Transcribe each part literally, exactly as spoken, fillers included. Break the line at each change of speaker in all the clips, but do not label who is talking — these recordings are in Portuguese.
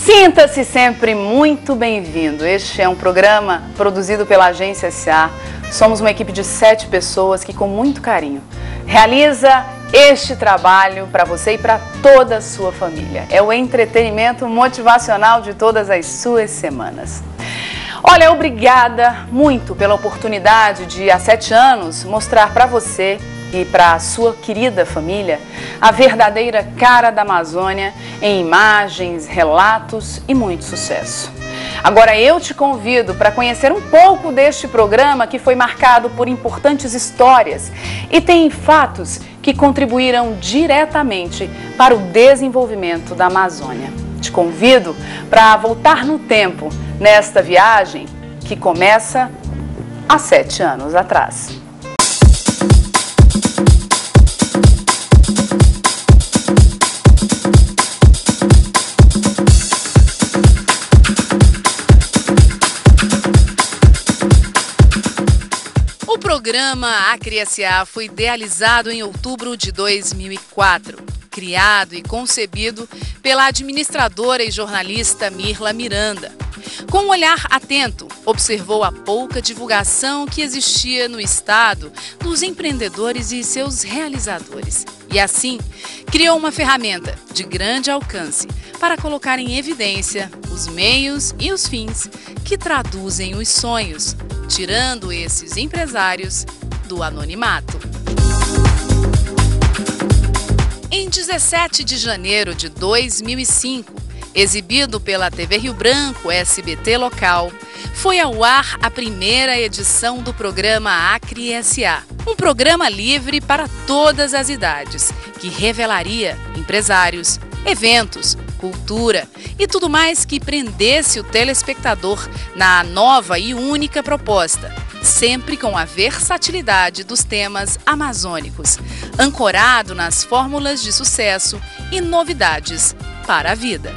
Sinta-se sempre muito bem-vindo. Este é um programa produzido pela Agência S A. Somos uma equipe de sete pessoas que, com muito carinho, realiza este trabalho para você e para toda a sua família. É o entretenimento motivacional de todas as suas semanas. Olha, obrigada muito pela oportunidade de, há sete anos, mostrar para você e para a sua querida família a verdadeira cara da Amazônia em imagens, relatos e muito sucesso. Agora eu te convido para conhecer um pouco deste programa que foi marcado por importantes histórias e tem fatos que contribuíram diretamente para o desenvolvimento da Amazônia. Te convido para voltar no tempo nesta viagem que começa há sete anos atrás. O programa Acre S A foi idealizado em outubro de dois mil e quatro, criado e concebido pela administradora e jornalista Mirla Miranda. Com um olhar atento, observou a pouca divulgação que existia no estado dos empreendedores e seus realizadores. E assim, criou uma ferramenta de grande alcance para colocar em evidência os meios e os fins que traduzem os sonhos, tirando esses empresários do anonimato. Em dezessete de janeiro de dois mil e cinco, exibido pela T V Rio Branco S B T local, foi ao ar a primeira edição do programa Acre S A, um programa livre para todas as idades, que revelaria empresários, eventos, cultura e tudo mais que prendesse o telespectador na nova e única proposta, sempre com a versatilidade dos temas amazônicos, ancorado nas fórmulas de sucesso e novidades para a vida.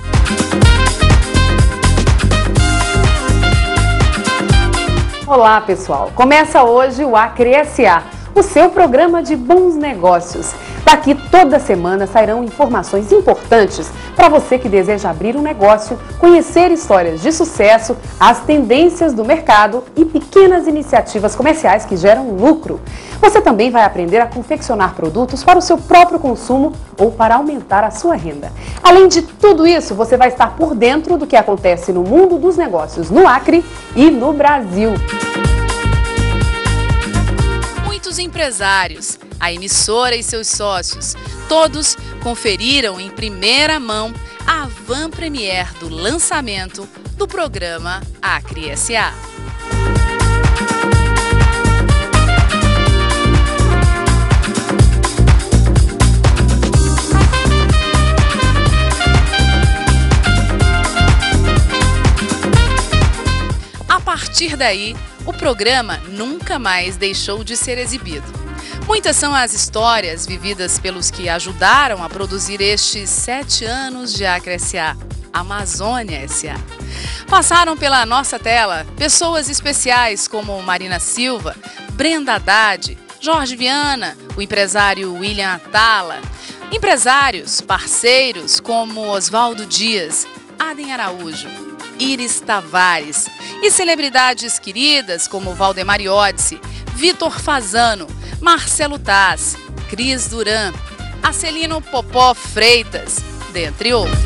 Olá pessoal, começa hoje o Acre S A, o seu programa de bons negócios. Daqui toda semana sairão informações importantes para você que deseja abrir um negócio, conhecer histórias de sucesso, as tendências do mercado e pequenas iniciativas comerciais que geram lucro. Você também vai aprender a confeccionar produtos para o seu próprio consumo ou para aumentar a sua renda. Além de tudo isso, você vai estar por dentro do que acontece no mundo dos negócios no Acre e no Brasil.
Muitos empresários, a emissora e seus sócios, todos conferiram em primeira mão a avant-première do lançamento do programa Acre S A. A partir daí, o programa nunca mais deixou de ser exibido. Muitas são as histórias vividas pelos que ajudaram a produzir estes sete anos de Acre S A, Amazônia S A. Passaram pela nossa tela pessoas especiais como Marina Silva, Brenda Haddad, Jorge Viana, o empresário William Atala, empresários, parceiros como Oswaldo Dias, Adem Araújo, Iris Tavares e celebridades queridas como Valdemar Iodice, Vitor Fazano, Marcelo Taz, Cris Duran, Acelino Popó Freitas, dentre outros.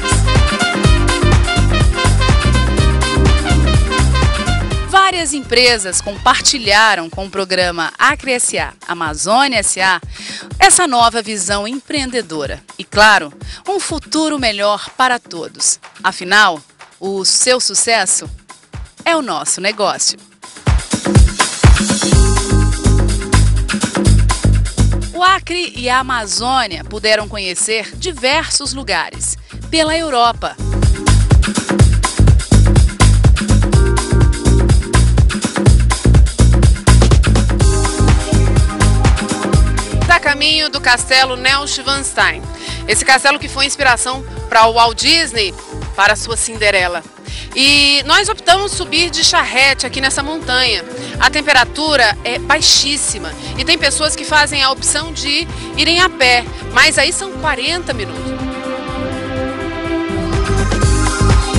Várias empresas compartilharam com o programa Acre S A, Amazônia S A, essa nova visão empreendedora e, claro, um futuro melhor para todos. Afinal, o seu sucesso é o nosso negócio. O Acre e a Amazônia puderam conhecer diversos lugares pela Europa. Está a caminho do castelo Neuschwanstein. Esse castelo que foi inspiração para o Walt Disney, para sua Cinderela. E nós optamos subir de charrete aqui nessa montanha. A temperatura é baixíssima e tem pessoas que fazem a opção de irem a pé, mas aí são quarenta minutos.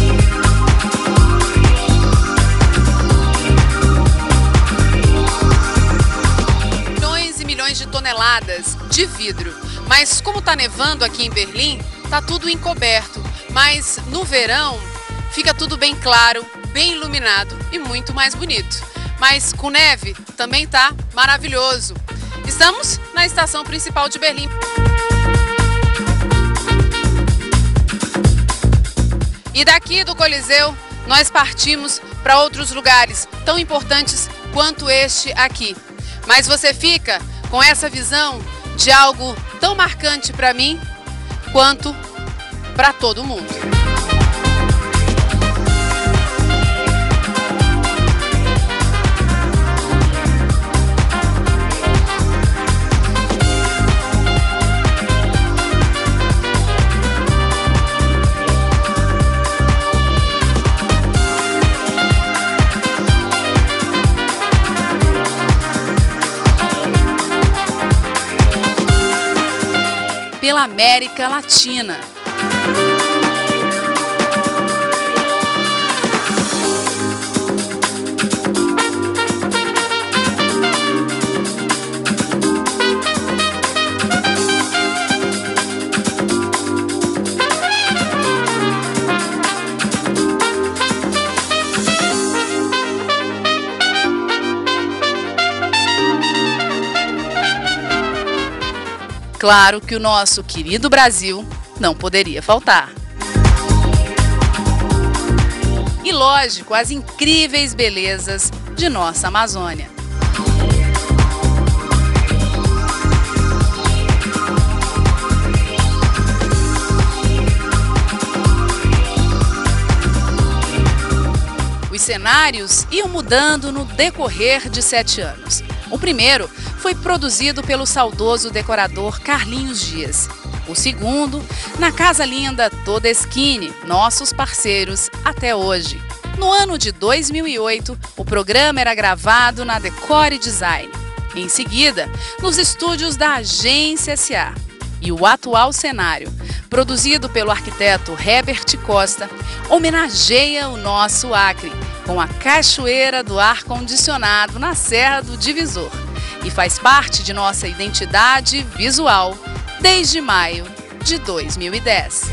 toneladas de vidro. Mas como está nevando aqui em Berlim, está tudo encoberto. Mas no verão fica tudo bem claro, bem iluminado e muito mais bonito. Mas com neve também está maravilhoso. Estamos na estação principal de Berlim. E daqui do Coliseu nós partimos para outros lugares tão importantes quanto este aqui. Mas você fica com essa visão de algo tão marcante para mim quanto para todo mundo. Pela América Latina. Claro que o nosso querido Brasil não poderia faltar. E lógico, as incríveis belezas de nossa Amazônia. Os cenários iam mudando no decorrer de sete anos. O primeiro foi produzido pelo saudoso decorador Carlinhos Dias. O segundo, na Casa Linda Todeschini, nossos parceiros até hoje. No ano de dois mil e oito, o programa era gravado na Decore Design. Em seguida, nos estúdios da Agência S A. E o atual cenário, produzido pelo arquiteto Herbert Costa, homenageia o nosso Acre, com a Cachoeira do Ar-Condicionado na Serra do Divisor. E faz parte de nossa identidade visual desde maio de dois mil e dez.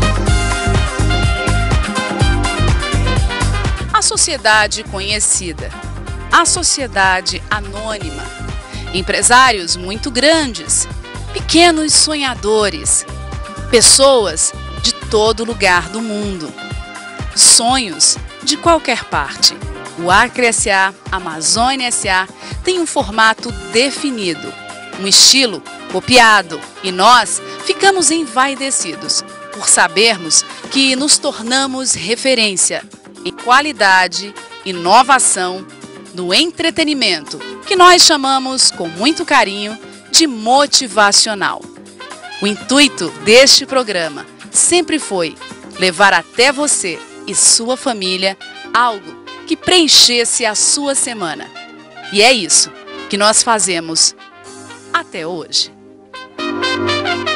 A sociedade conhecida, a sociedade anônima, empresários muito grandes, pequenos sonhadores, pessoas de todo lugar do mundo, sonhos de qualquer parte. O Acre S A, Amazônia S A, tem um formato definido, um estilo copiado, e nós ficamos envaidecidos por sabermos que nos tornamos referência em qualidade, inovação, no entretenimento, que nós chamamos com muito carinho de motivacional. O intuito deste programa sempre foi levar até você e sua família algo que preenchesse a sua semana. E é isso que nós fazemos até hoje.